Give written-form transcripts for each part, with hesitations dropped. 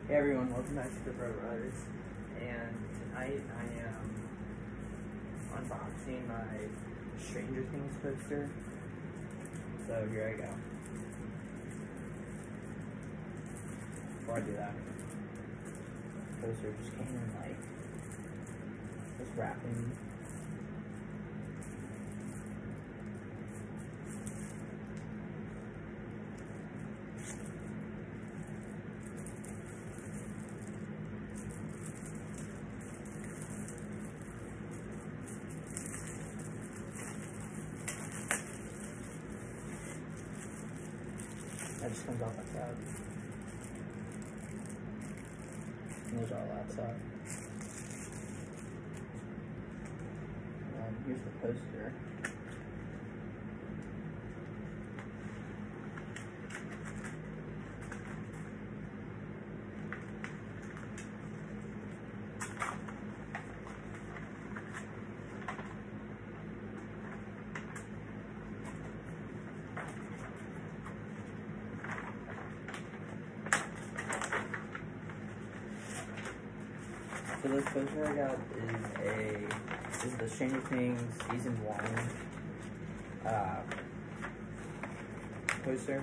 Hey everyone, welcome back to the Pro Brothers, and tonight I am unboxing my Stranger Things poster. So here I go. Before I do that, the poster just came in like this wrapping. That just comes off like that. And there's all that stuff. And here's the poster. So this poster I got is the Stranger Things Season 1 poster.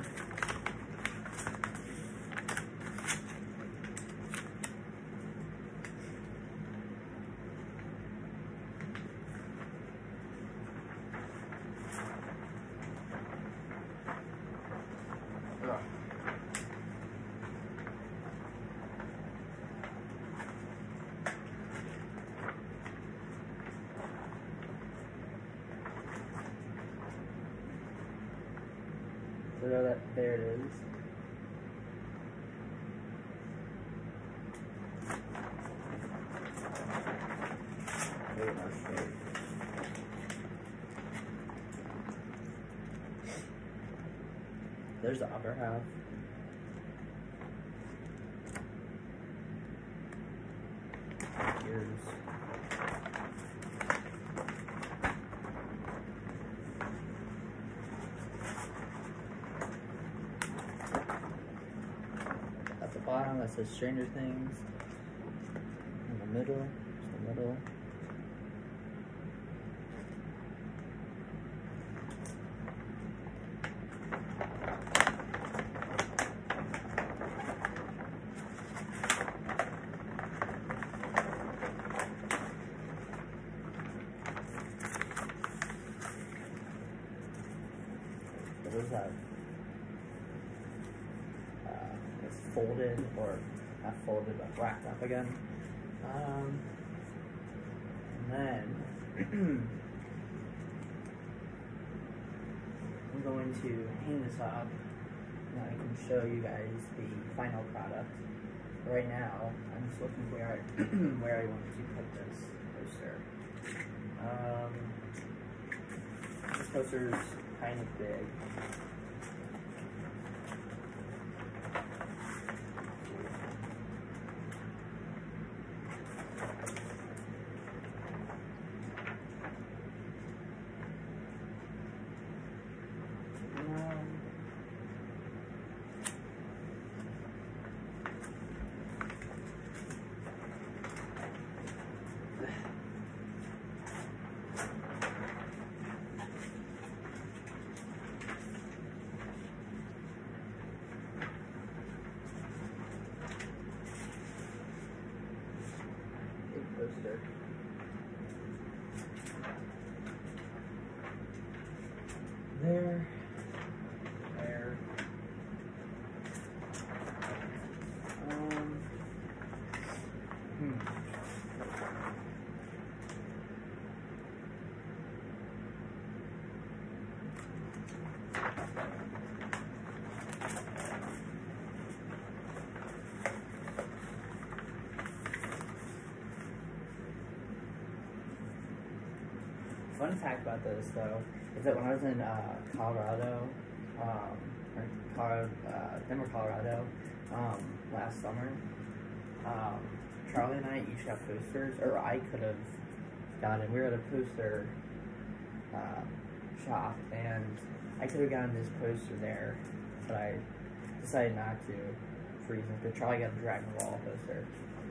So there it is. Very much straight. There's the upper half. Here's at the bottom that says Stranger Things. In the middle, just the middle. What is that? It's folded, or not folded, but wrapped up again. And then I'm going to hang this up, and I can show you guys the final product. Right now, I'm just looking where I want to put this poster. This poster's kind of big. Poster. There. Fun fact about this, though, is that when I was in Colorado, Denver, Colorado, last summer, Charlie and I each got posters, or I could have gotten. We were at a poster shop, and I could have gotten this poster there, but I decided not to. for reasons. But try to get a Dragon Ball poster.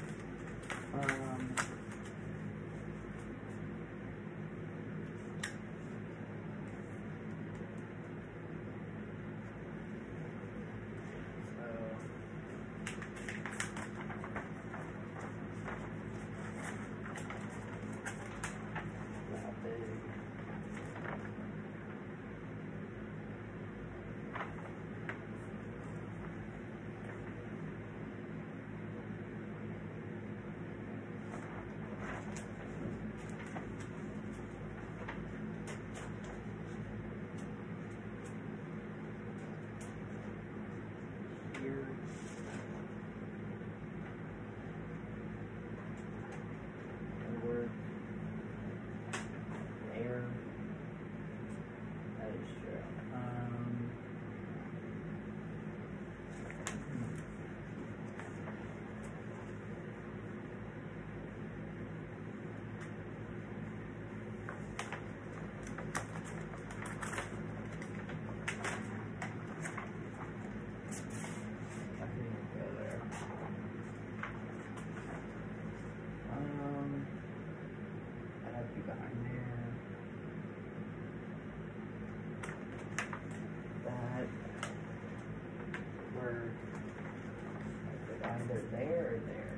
Either there or there.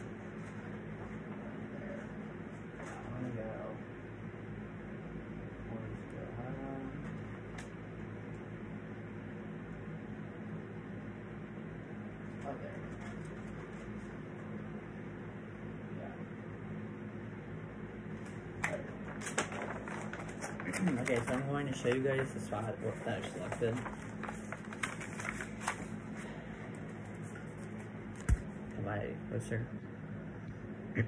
There. I'm gonna go. Oh, there. Yeah. Okay, so I'm going to show you guys the spot that I've selected. My poster. I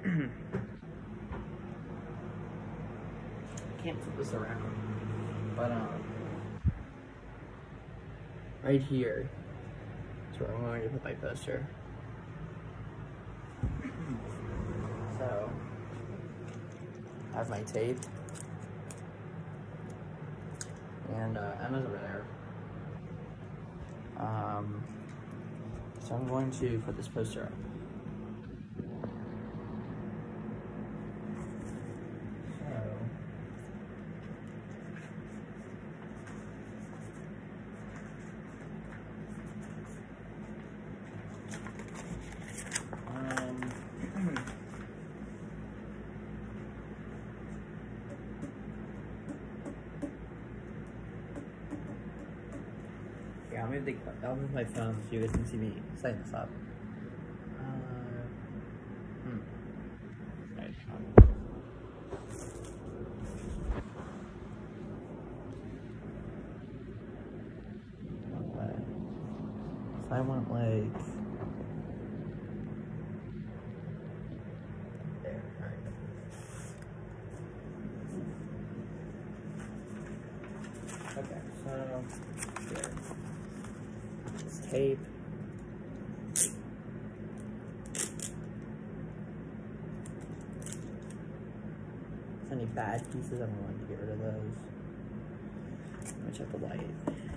can't flip this around, but right here is where I'm going to put my poster. So I have my tape, and Emma's over there. So I'm going to put this poster up. Yeah, I'll move my phone so you guys can see me setting this up. Right. Okay. So I want like there. Alright. Okay, so here. Tape. Any bad pieces, I'm going to get rid of those. Let me check the light.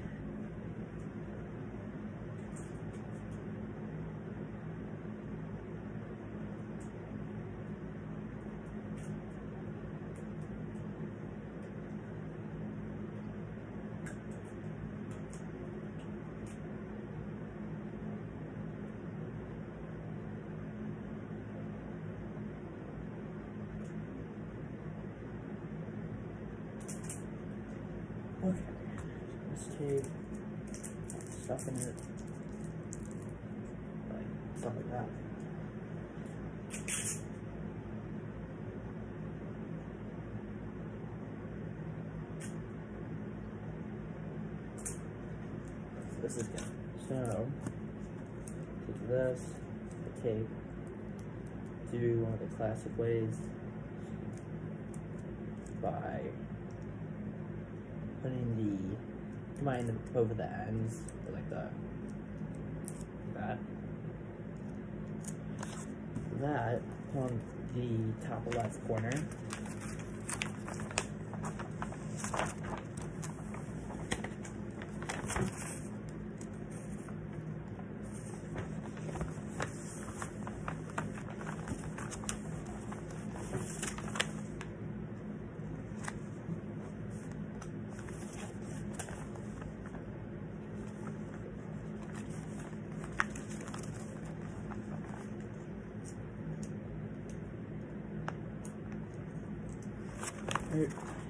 Okay, let's take stuff in it, like stuff like that. So this is good. So, take this, the tape, do one of the classic ways by combine them over the ends, or like that. That on the top left corner. Right.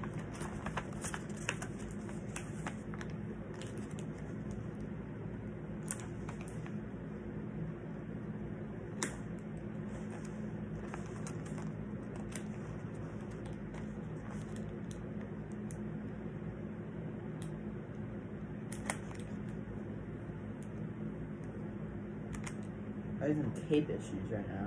I'm having tape issues right now.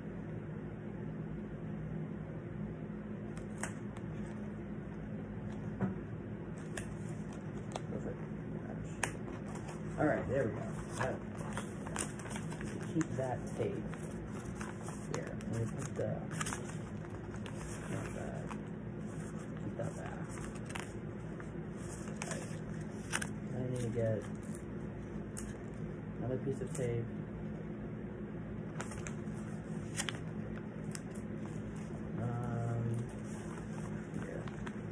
Alright, there we go. So, keep that tape here. Let me put the keep that back. Right. I need to get another piece of tape. Here.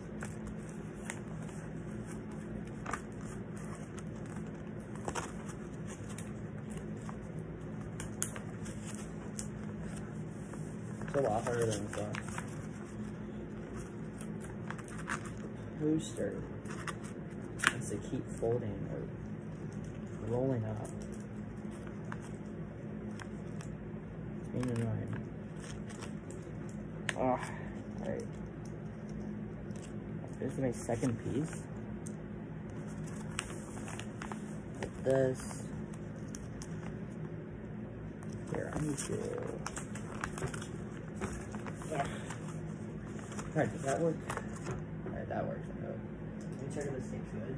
It's a lot harder than I thought. Poster has to keep folding or rolling up. It's being annoying. Oh, alright. This is my second piece. Put this. Here, I need to. Alright, does that work? Alright, that works. Let me check if this tape's good.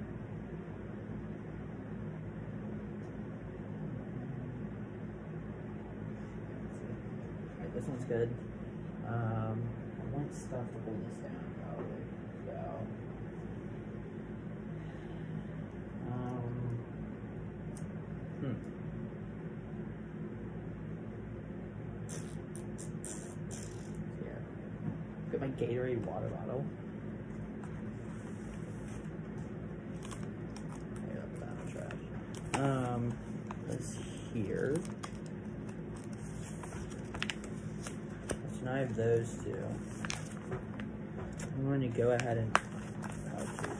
Alright, this one's good. I want stuff to hold this down, probably. So. Got my Gatorade water bottle. Yeah, that's trash. This here. So now I have those two. I'm going to go ahead and pouches.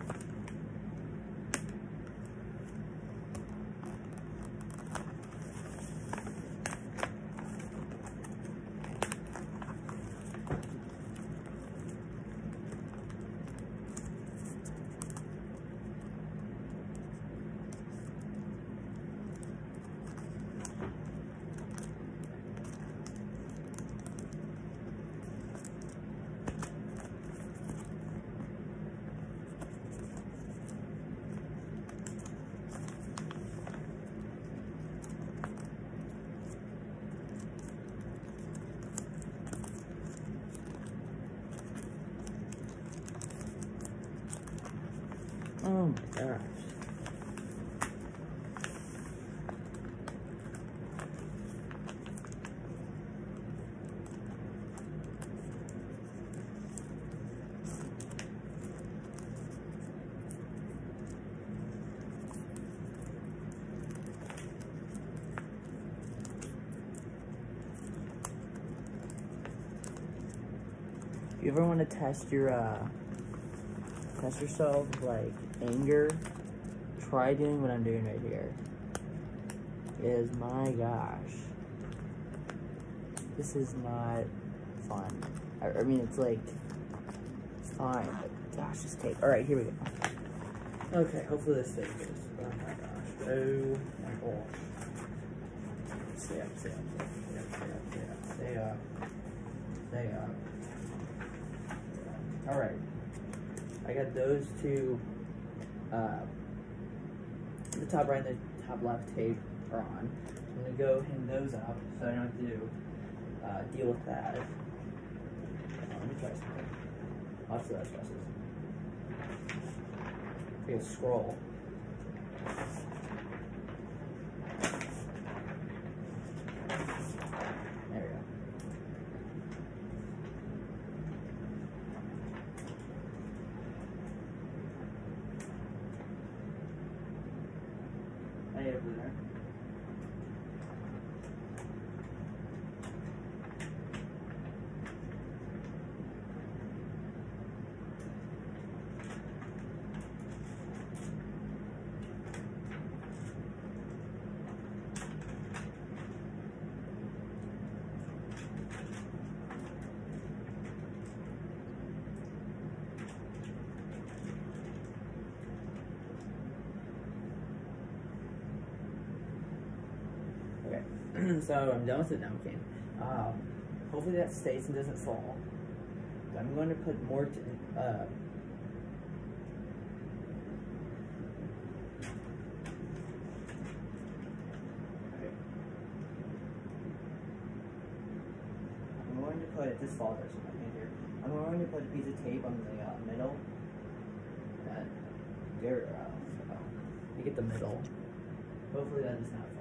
Oh my gosh. If you ever want to test yourself, like anger, try doing what I'm doing right here. Is my gosh, this is not fun. I mean, it's like, it's fine, but gosh, this tape. All right, here we go. Okay, hopefully this tape is. Oh my gosh. Oh my gosh. Stay up, stay up, stay up, stay up, stay up, stay up, stay up. All right. I got those two, the top right and the top left tape are on. I'm gonna go hang those up so I don't have to deal with that. Let me try something. Lots of those dresses. Take a scroll. There we go. Hey, over there. So I'm done with it now. Okay. Hopefully that stays and doesn't fall. I'm going to put more. I'm going to put this fall there, so my hand here. I'm going to put a piece of tape on the middle. And there, so you get the middle. Hopefully that does not fall.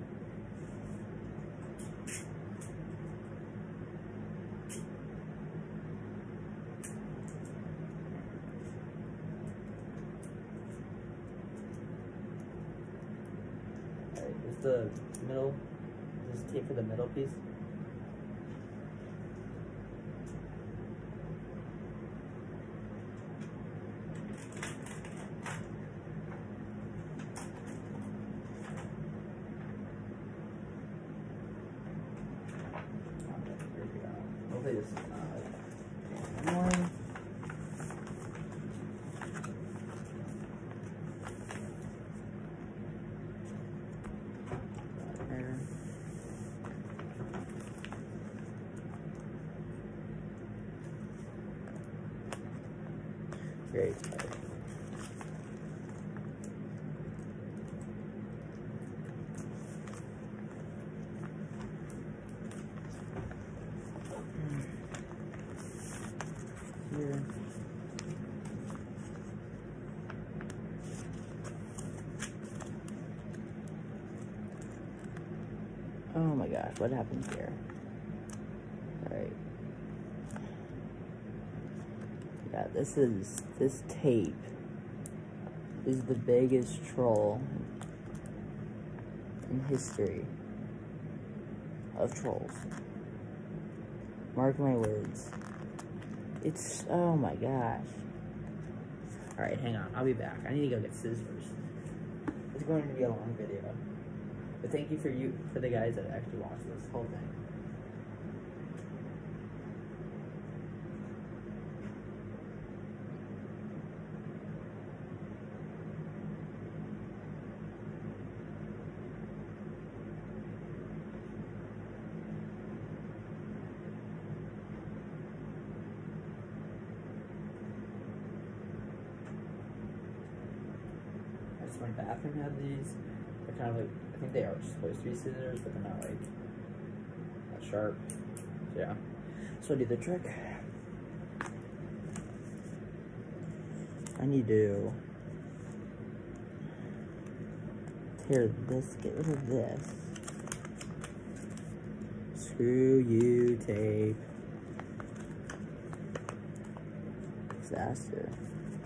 Alright, is the middle, this is tape for the middle piece. Hopefully this is not annoying. Great. Here. Oh my gosh, what happened here? Alright. Yeah, this tape is the biggest troll in history of trolls. Mark my words. It's, oh my gosh. Alright, hang on, I'll be back. I need to go get scissors. It's going to be a long video. But thank you for the guys that actually watched this whole thing. My bathroom had these. They're kind of like, I think they are supposed to be scissors, but they're not like that sharp. So yeah. So I do the trick. I need to tear this, get rid of this. Screw you, tape. Disaster.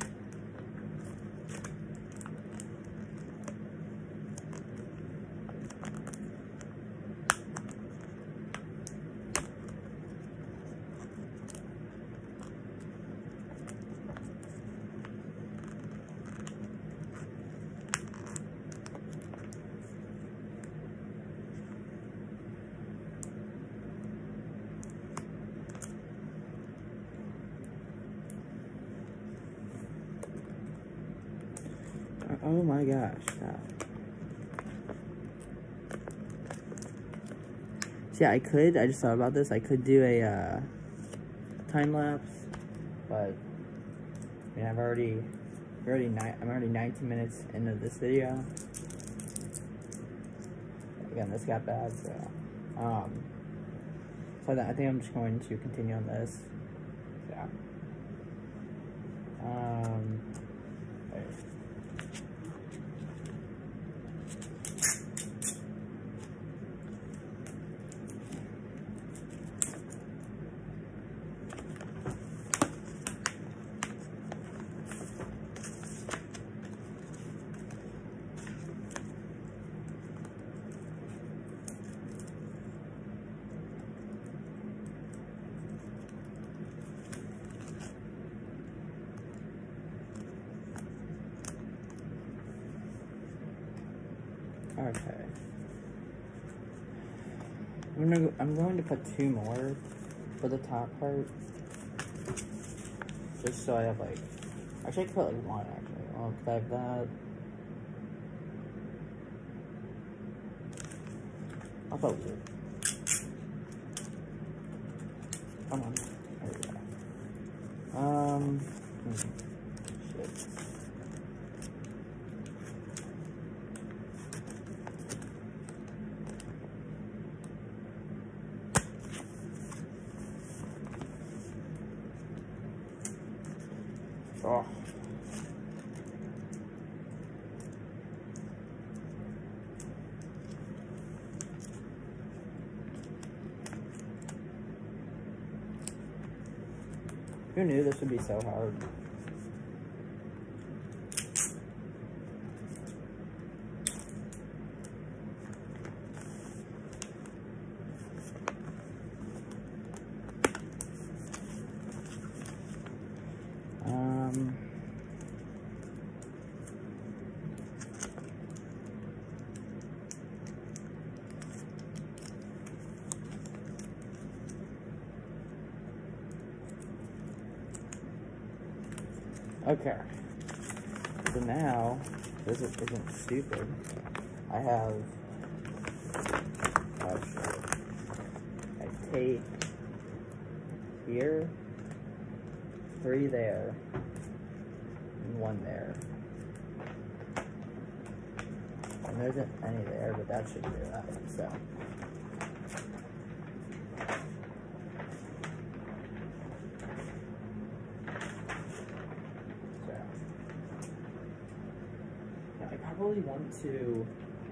Oh my gosh, stop. So yeah, I just thought about this, I could do a time lapse, but I mean, I'm already 19 minutes into this video. Again, this got bad, so I think I'm just going to continue on this. Yeah. Okay. I'm going to put 2 more for the top part. Just so I have like, actually I could put like 1 actually. Oh, could I have that? I thought we did. Come on. There we go. Shit. Oh. Who knew this would be so hard? Okay, so now, this isn't stupid. I have, oh shit, I tape here, 3 there, and 1 there. And there isn't any there, but that should be right, so. I probably want to,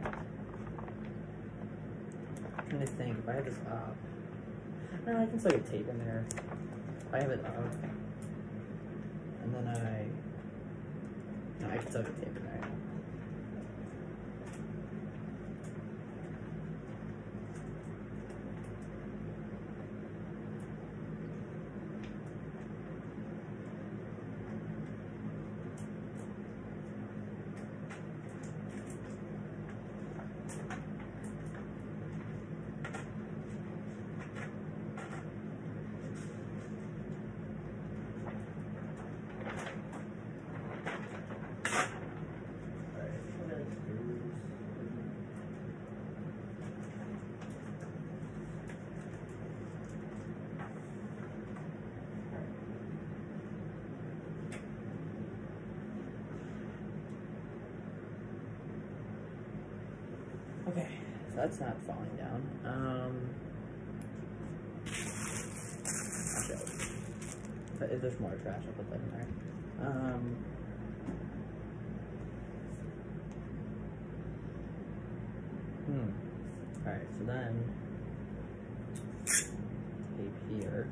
I'm trying to think, if I have this up, no, I can still get tape in there. If I have it up, and then no, I can still get tape in there. Okay, so that's not falling down. If there's more trash, I'll put that in there. Alright, so then tape here.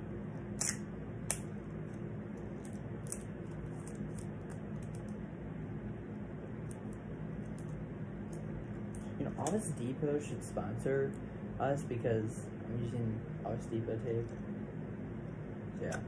You know, Office Depot should sponsor us because I'm using Office Depot tape. So yeah.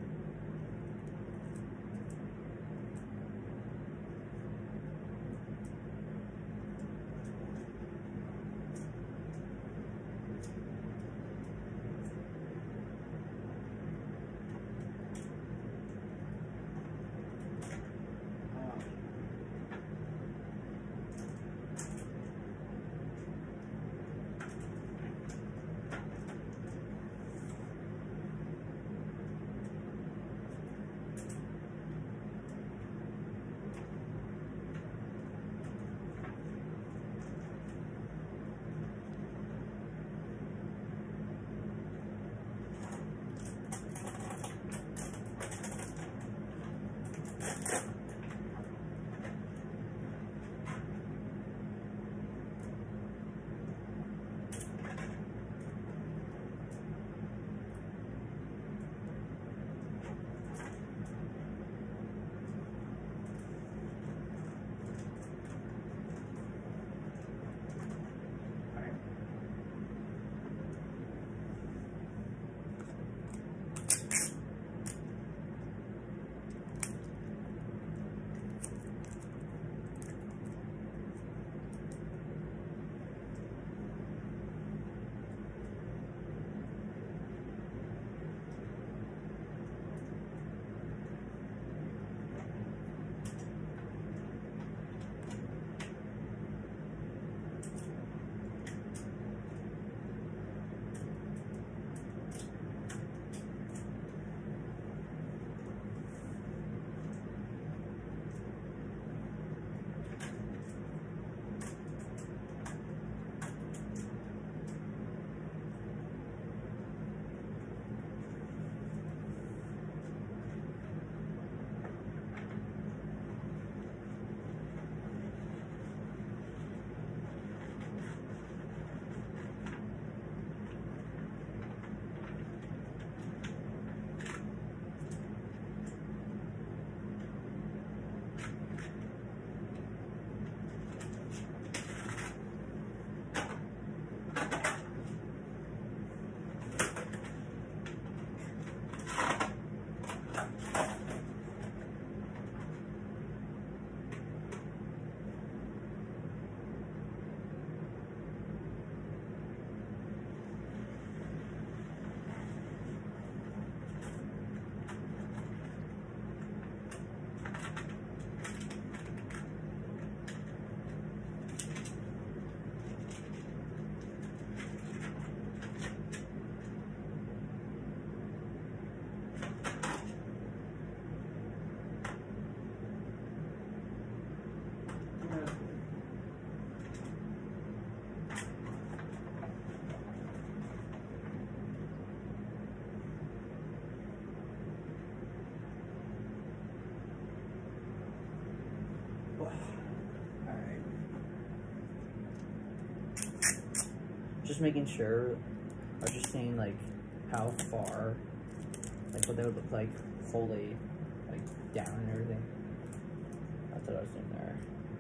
just making sure. I was just seeing like how far, like what they would look like fully, like down and everything. That's what I was doing there.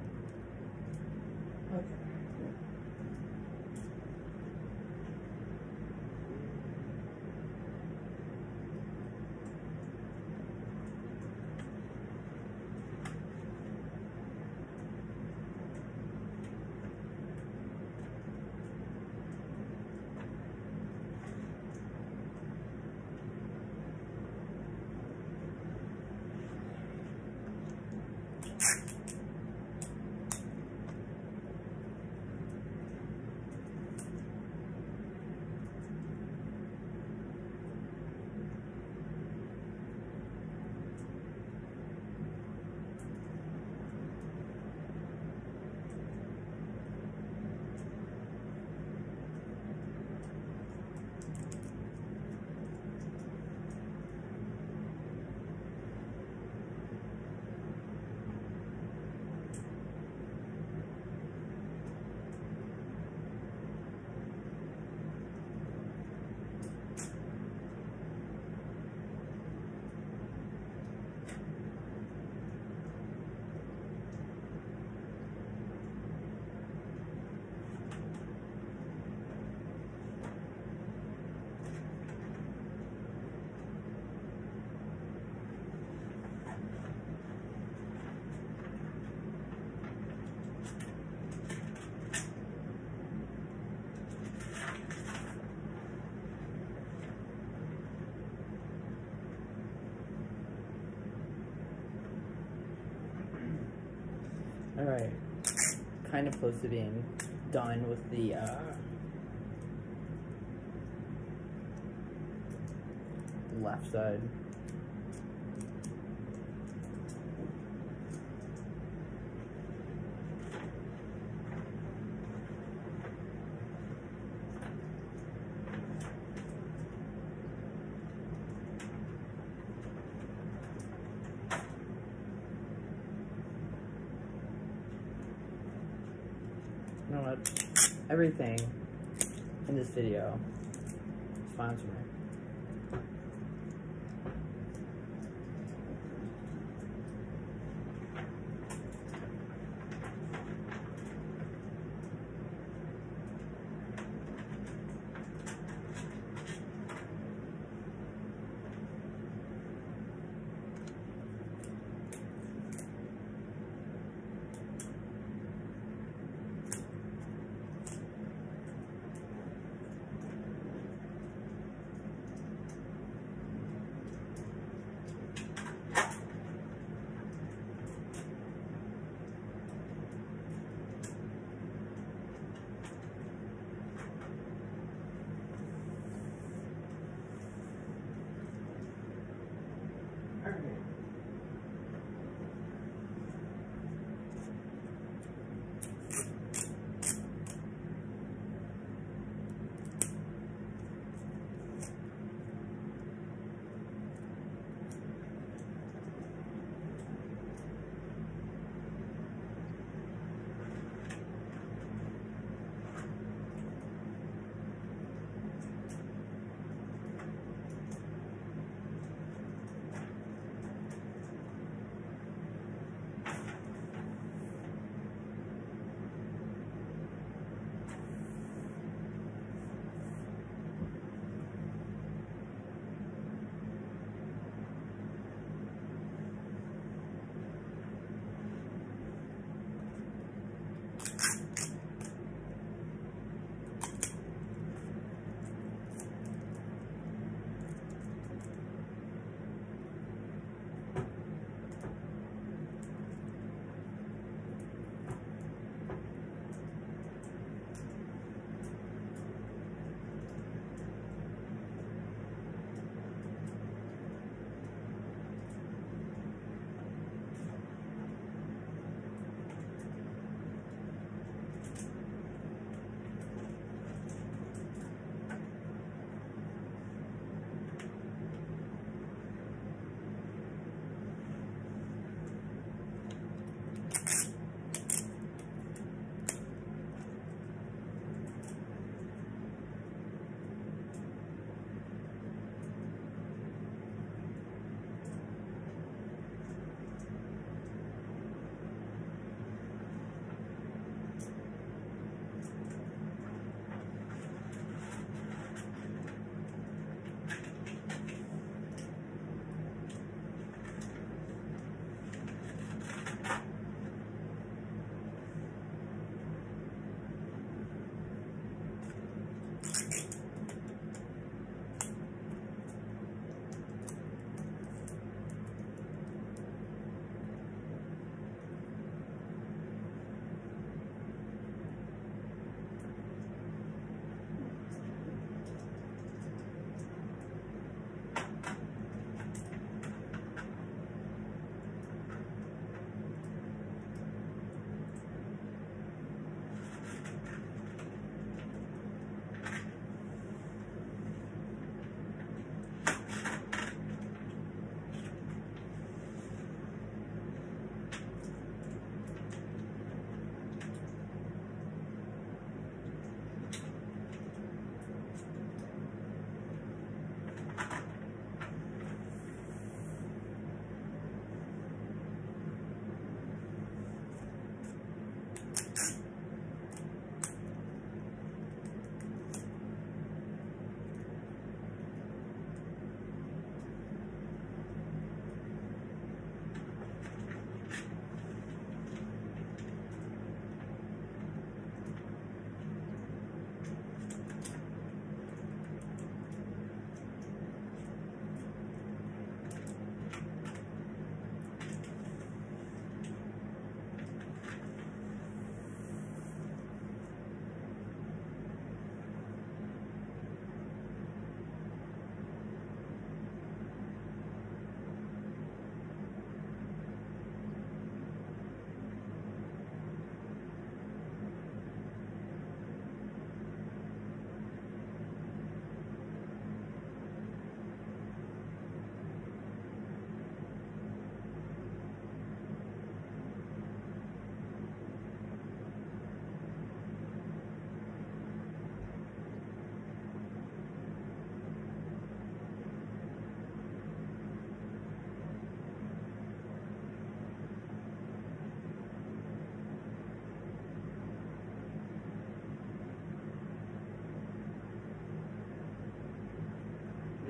Okay. Alright, kind of close to being done with the left side. You know what? Everything in this video is fine for me.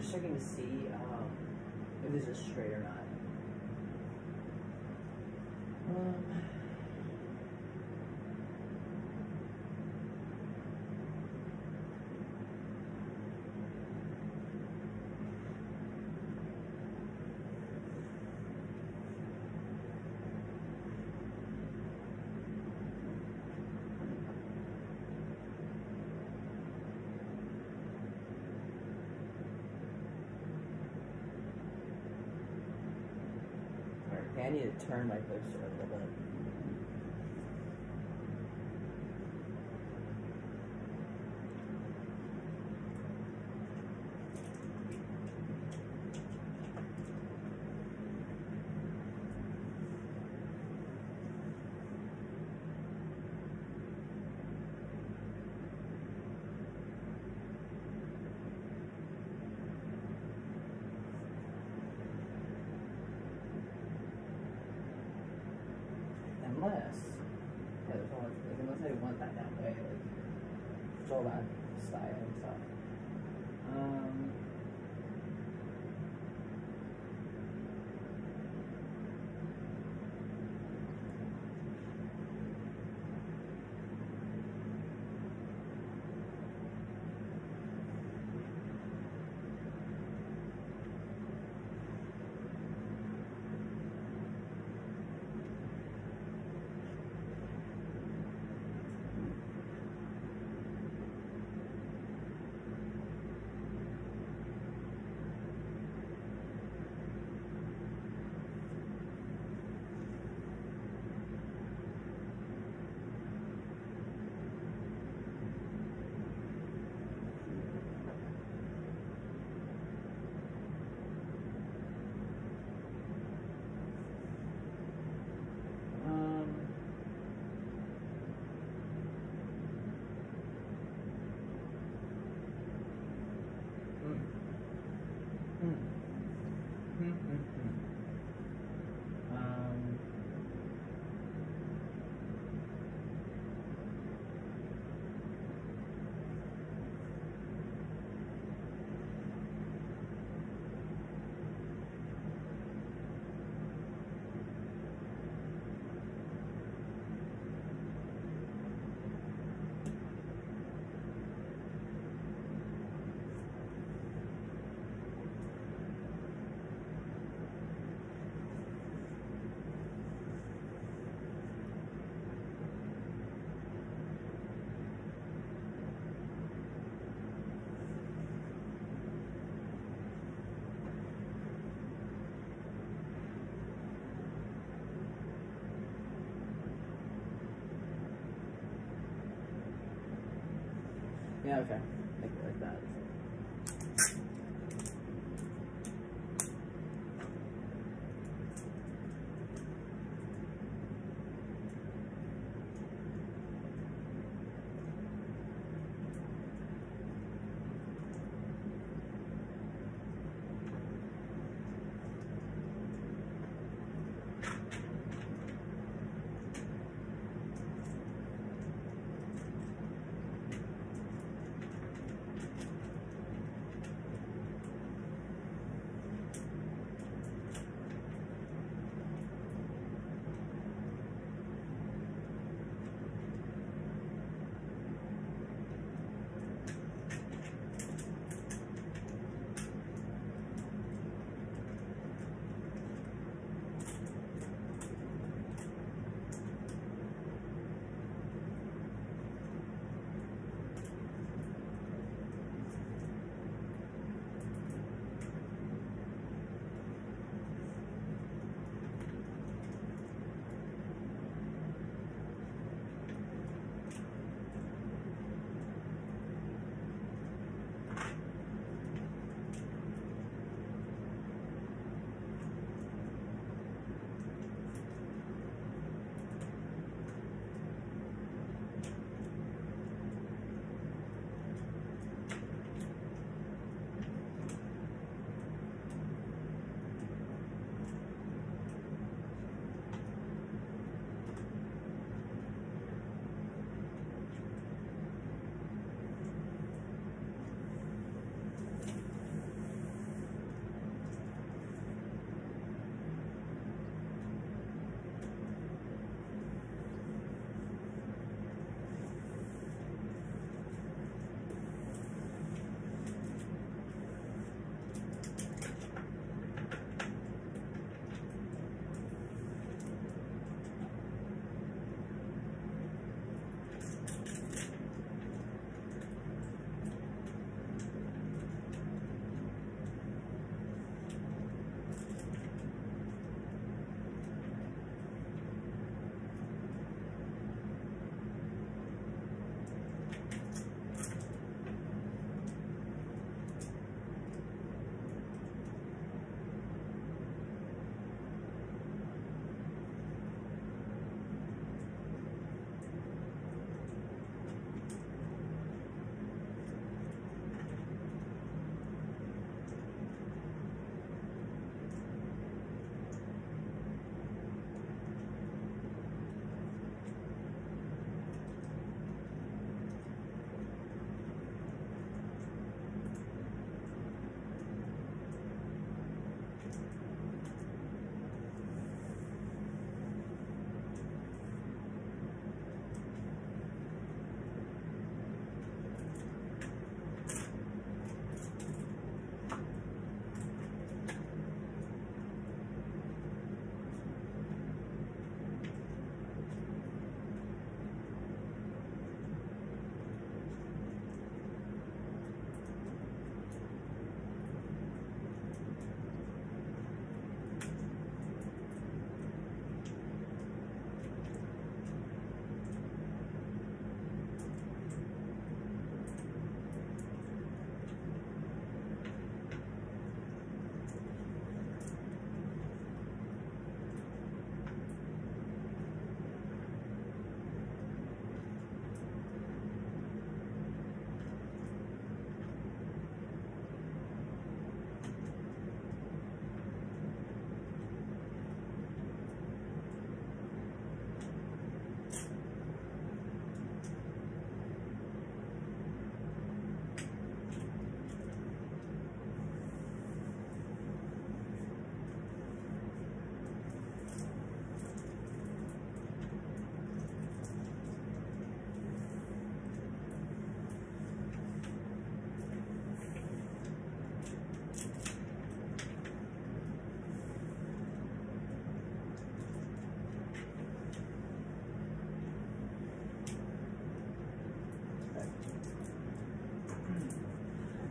just checking to see if this is straight or not. I need to turn my poster a little bit. Unless I want that way, like, it's all about style and stuff. Yeah, okay. Make it like that.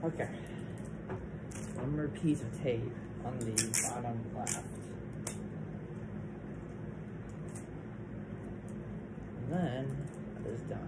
Okay. One more piece of tape on the bottom left. And then that is done.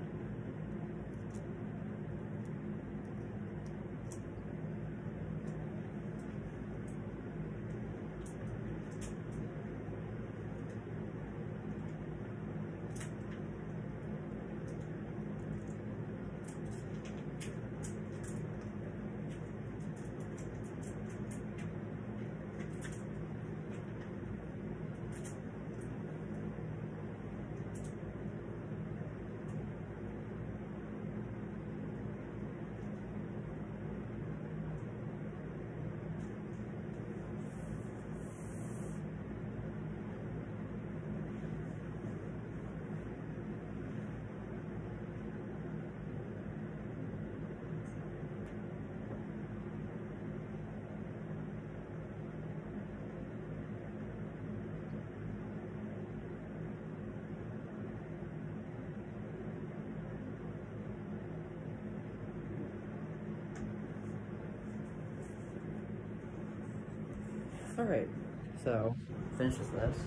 Alright, so finishes this.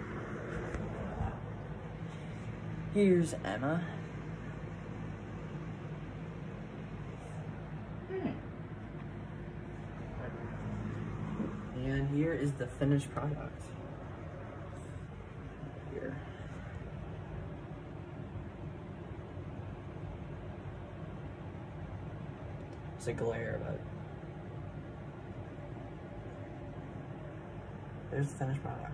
Here's Emma. And here is the finished product. Here. It's a glare, but there's the finished product.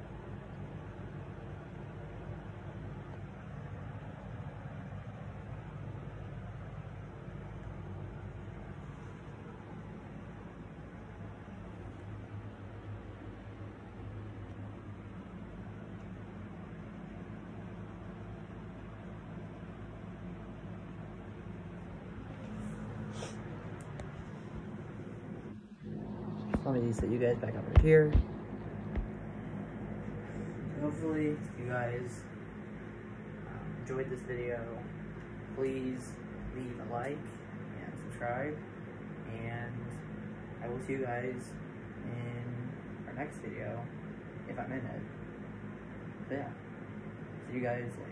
Let me set you guys back up right here. Hopefully you guys enjoyed this video. Please leave a like and subscribe, and I will see you guys in our next video if I'm in it. So yeah, see you guys later.